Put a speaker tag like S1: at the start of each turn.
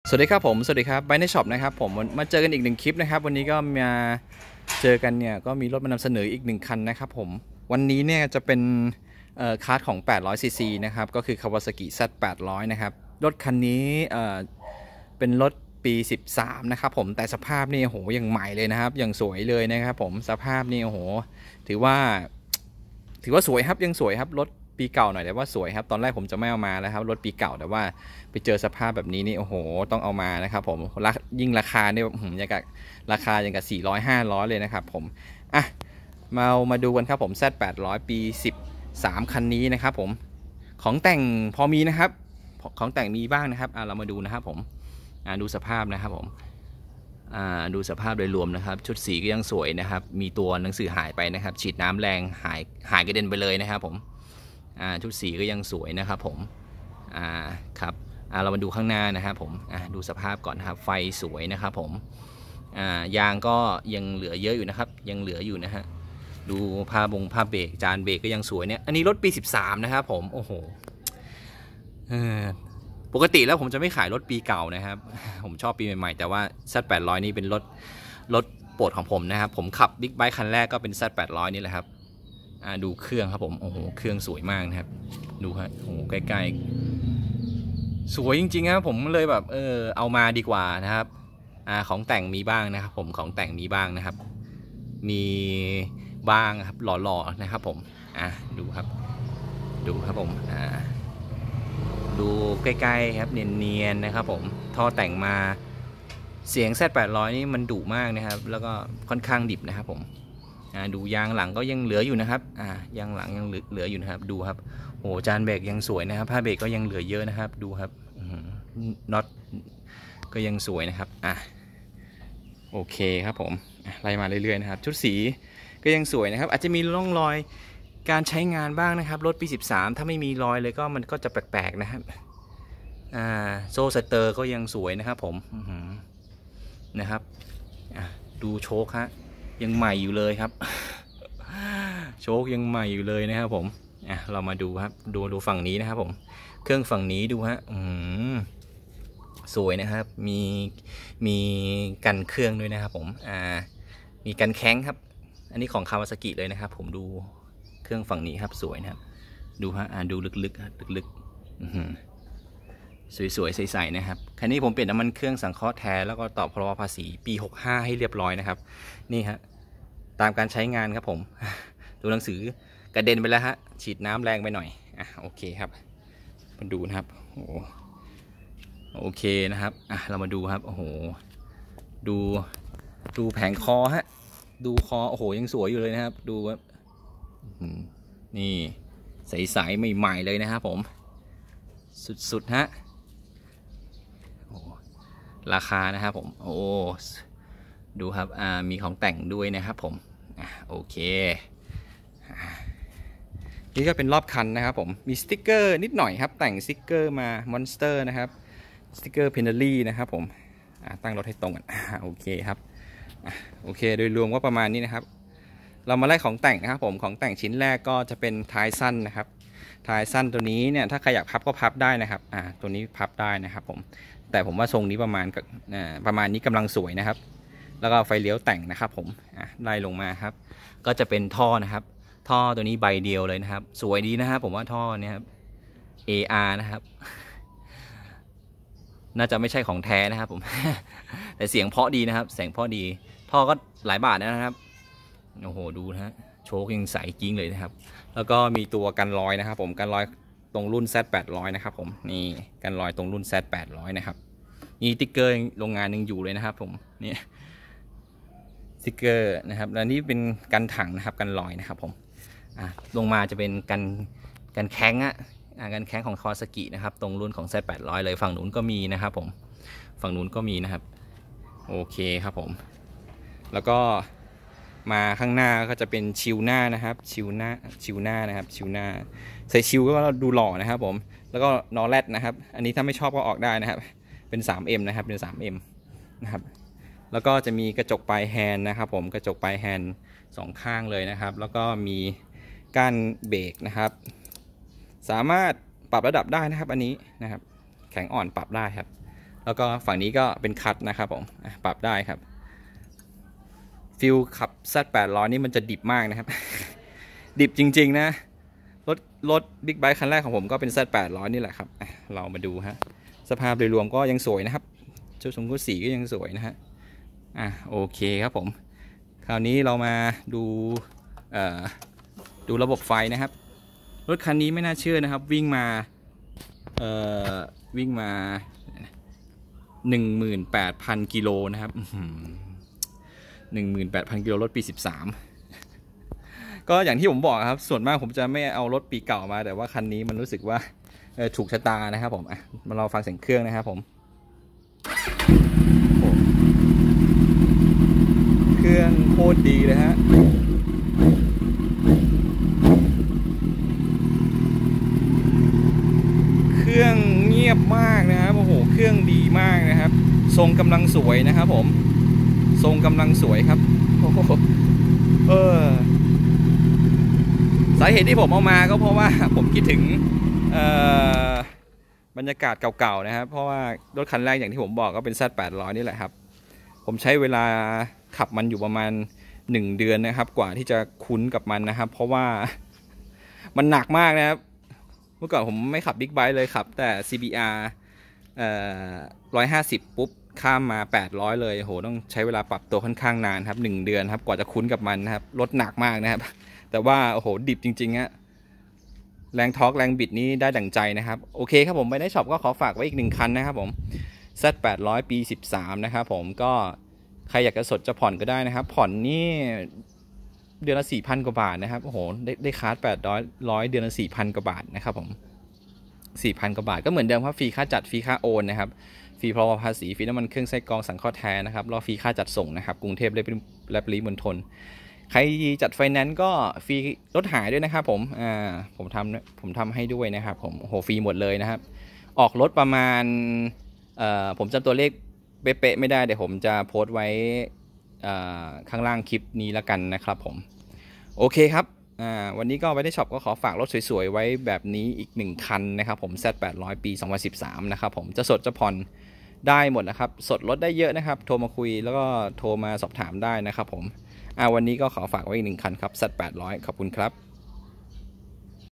S1: สวัสดีครับผมสวัสดีครับไบในช็อปนะครับผมมาเจอกันอีกหนึ่งคลิปนะครับวันนี้ก็มาเจอกันเนี่ยก็มีรถมานำเสนออีก1คันนะครับผมวันนี้เนี่ยจะเป็นคาร์ทของ 800cc นะครับก็คือ Kawasaki Z800 นะครับรถคันนี้เป็นรถปี 13 นะครับผมแต่สภาพนี่โหยังใหม่เลยนะครับยังสวยเลยนะครับผมสภาพนี่โอ้โหถือว่าสวยครับยังสวยครับรถปีเก่าหน่อยแต่ว่าสวยครับตอนแรกผมจะไม่เอามาแล้วครับรถปีเก่าแต่ว่าไปเจอสภาพแบบนี้นี่โอ้โหต้องเอามานะครับผมยิ่งราคาเนี่ยอย่างกับราคาอย่างกับ400-500เลยนะครับผมอ่ะมาดูกันครับผม Z800 ปี 13 คันนี้นะครับผมของแต่งพอมีนะครับของแต่งมีบ้างนะครับเรามาดูนะครับผมดูสภาพนะครับผมดูสภาพโดยรวมนะครับชุดสีก็ยังสวยนะครับมีตัวหนังสือหายไปนะครับฉีดน้ำแรงหายกระเด็นไปเลยนะครับผมชุดสีก็ยังสวยนะครับผมครับเรามาดูข้างหน้านะครับผมดูสภาพก่อนนะครับไฟสวยนะครับผมยางก็ยังเหลือเยอะอยู่นะครับยังเหลืออยู่นะฮะดูผ้าเบรกจานเบรกก็ยังสวยเนี่ยอันนี้รถปี 13 นะครับผมโอ้โหปกติแล้วผมจะไม่ขายรถปีเก่านะครับผมชอบปีใหม่ๆแต่ว่า Z800 นี่เป็นรถโปรดของผมนะครับผมขับบิ๊กไบค์คันแรกก็เป็น Z800 นี่แหละครับดูเครื่องครับผมโอ้โหเครื่องสวยมากนะครับดูฮะโอ้โหใกล้ๆสวยจริงๆครับผมเลยแบบเอามาดีกว่านะครับของแต่งมีบ้างนะครับผมของแต่งมีบ้างนะครับมีบ้างครับหล่อๆนะครับผมดูครับผมดูใกล้ๆครับเนียนๆนะครับผมท่อแต่งมาเสียง Z800 นี่มันดุมากนะครับแล้วก็ค่อนข้างดิบนะครับผมดูยางหลังก็ยังเหลืออยู่นะครับยางหลังยังเหลืออยู่นะครับดูครับโอ้จานเบรกยังสวยนะครับผ้าเบรกก็ยังเหลือเยอะนะครับดูครับน็อตก็ยังสวยนะครับโอเคครับผมไล่มาเรื่อยๆนะครับชุดสีก็ยังสวยนะครับอาจจะมีร่องรอยการใช้งานบ้างนะครับรถปี 13ถ้าไม่มีรอยเลยก็มันก็จะแปลกๆนะครับโซ่สเตอร์ก็ยังสวยนะครับผมนะครับดูโชคฮะยังใหม่อยู่เลยครับโชคยังใหม่อยู่เลยนะครับผมเรามาดูครับดูฝั่งนี้นะครับผมเครื่องฝั่งนี้ดูฮะสวยนะครับมีกันเครื่องด้วยนะครับผมมีกันแข้งครับอันนี้ของคาวาซากิเลยนะครับผมดูเครื่องฝั่งนี้ครับสวยนะครับดูฮะดูลึกสวยๆใสๆนะครับคันนี้ผมเปลี่ยนน้ำมันเครื่องสังเคราะห์แท้แล้วก็ต่อพรบภาษีปี65ให้เรียบร้อยนะครับนี่ฮะตามการใช้งานครับผมดูหนังสือกระเด็นไปแล้วฮะฉีดน้ำแรงไปหน่อยโอเคครับมาดูนะครับโอเคนะครับเรามาดูครับโอ้โหดูแผงคอฮะดูคอโอ้โหยังสวยอยู่เลยนะครับดูครับนี่ใสๆใหม่ๆเลยนะครับผมสุดๆฮะราคานะครับผมโอ้ดูครับมีของแต่งด้วยนะครับผมโอเคนี่ก็เป็นรอบคันนะครับผมมีสติกเกอร์นิดหน่อยครับแต่งสติกเกอร์มามอนสเตอร์นะครับสติกเกอร์เพนเนอรี่นะครับผมตั้งรถให้ตรงกันโอเคครับโอเคโดยรวมก็ประมาณนี้นะครับเรามาไล่ของแต่งนะครับผมของแต่งชิ้นแรกก็จะเป็นท้ายสั้นนะครับท้ายสั้นตัวนี้เนี่ยถ้าใครอยากพับก็พับได้นะครับตัวนี้พับได้นะครับผมแต่ผมว่าทรงนี้ประมาณนี้กำลังสวยนะครับแล้วก็ไฟเลี้ยวแต่งนะครับผมไล่ลงมาครับก็จะเป็นท่อนะครับท่อตัวนี้ใบเดียวเลยนะครับสวยดีนะครับผมว่าท่อเนี่ยครับ AR นะครับน่าจะไม่ใช่ของแท้นะครับผมแต่เสียงเพราะดีนะครับเสียงเพราะดีท่อก็หลายบาทนะครับโอ้โหดูนะฮะโชคยังใสจริงเลยนะครับแล้วก็มีตัวกันรอยนะครับผมกันรอยตรงรุ่น Z800 นะครับผมนี่กันรอยตรงรุ่น Z800 นะครับมีติ๊กเกอร์โรงงานยังอยู่เลยนะครับผมนี่สติ๊กเกอร์นะครับแล้วนี่เป็นกันถังนะครับกันรอยนะครับผมลงมาจะเป็นกันแข้งกันแข้งของคาวาซากินะครับตรงรุ่นของ Z800 เลยฝั่งนู้นก็มีนะครับผมฝั่งนู้นก็มีนะครับโอเคครับผมแล้วก็มาข้างหน้าก็จะเป็นชิวหน้านะครับชิวหน้านะครับชิวหน้าใส่ชิวก็ดูหล่อนะครับผมแล้วก็นอแรดนะครับอันนี้ถ้าไม่ชอบก็ออกได้นะครับเป็น 3M นะครับเป็น 3M นะครับแล้วก็จะมีกระจกปลายแฮนด์นะครับผมกระจกปลายแฮนด์2ข้างเลยนะครับแล้วก็มีก้านเบรกนะครับสามารถปรับระดับได้นะครับอันนี้นะครับแข็งอ่อนปรับได้ครับแล้วก็ฝั่งนี้ก็เป็นคัทนะครับผมปรับได้ครับฟิลขับ Z800 นี่มันจะดิบมากนะครับ ดิบจริงๆนะรถบิ๊กไบค์คันแรกของผมก็เป็น Z800 นี่แหละครับเรามาดูฮะสภาพโดยรวมก็ยังสวยนะครับชุดสีก็ยังสวยนะฮะโอเคครับผมคราวนี้เรามาดูระบบไฟนะครับรถคันนี้ไม่น่าเชื่อนะครับวิ่งมา18,000 กิโลนะครับ18,000 กิโลรถปี13ก็อย่างที่ผมบอกครับส่วนมากผมจะไม่เอารถปีเก่ามาแต่ว่าคันนี้มันรู้สึกว่าถูกชะตานะครับผมมาลองฟังเสียงเครื่องนะครับผมเครื่องโคตรดีเลยฮะเครื่องเงียบมากนะครับโอ้โหเครื่องดีมากนะครับทรงกำลังสวยนะครับผมทรงกำลังสวยครับโอ้โหสาเหตุที่ผมเอามาก็เพราะว่าผมคิดถึงบรรยากาศเก่าๆนะครับเพราะว่ารถคันแรกอย่างที่ผมบอกก็เป็น Z800 นี่แหละครับผมใช้เวลาขับมันอยู่ประมาณ1 เดือนนะครับกว่าที่จะคุ้นกับมันนะครับเพราะว่ามันหนักมากนะครับเมื่อก่อนผมไม่ขับบิ๊กไบค์เลยขับแต่ CBR 150ปุ๊บข้ามมา800เลยโหต้องใช้เวลาปรับตัวค่อนข้างนานครับ1 เดือนครับกว่าจะคุ้นกับมันนะครับรถหนักมากนะครับแต่ว่าโอ้โหดิบจริงๆฮะแรงทอร์กแรงบิดนี้ได้ดั่งใจนะครับโอเคครับผมไปได้ช็อปก็ขอฝากไว้อีก1 คันนะครับผม Z800 ปี13นะครับผมก็ใครอยากจะสดจะผ่อนก็ได้นะครับผ่อนนี่เดือนละ 4,000 กว่าบาทนะครับโอ้โหได้คาร์ด800เดือนละ 4,000 กว่าบาทนะครับผม 4,000 กว่าบาทก็เหมือนเดิมครับฟรีค่าจัดฟรีค่าโอนนะครับฟรีพรบภาษีฟรีน้ำมันเครื่องไส้กรองสังเคราะห์แท้นะครับแล้วฟรีค่าจัดส่งนะครับกรุงเทพและปริมณฑลใครจัดไฟแนนซ์ก็ฟรีรถหายด้วยนะครับผมทำให้ด้วยนะครับผมโอ้โหฟรีหมดเลยนะครับออกรถประมาณผมจำตัวเลขเป๊ะๆไม่ได้เดี๋ยวผมจะโพสต์ไว้ข้างล่างคลิปนี้ละกันนะครับผมโอเคครับวันนี้ก็ไว้ได้ช็อปก็ขอฝากรถสวยๆไว้แบบนี้อีก1 คันนะครับผม Z800 ปี2013นะครับผมจะสดจะผ่อนได้หมดนะครับสดลดได้เยอะนะครับโทรมาคุยแล้วก็โทรมาสอบถามได้นะครับผมวันนี้ก็ขอฝากไว้อีก1 คันครับ Z800 ขอบคุณครับ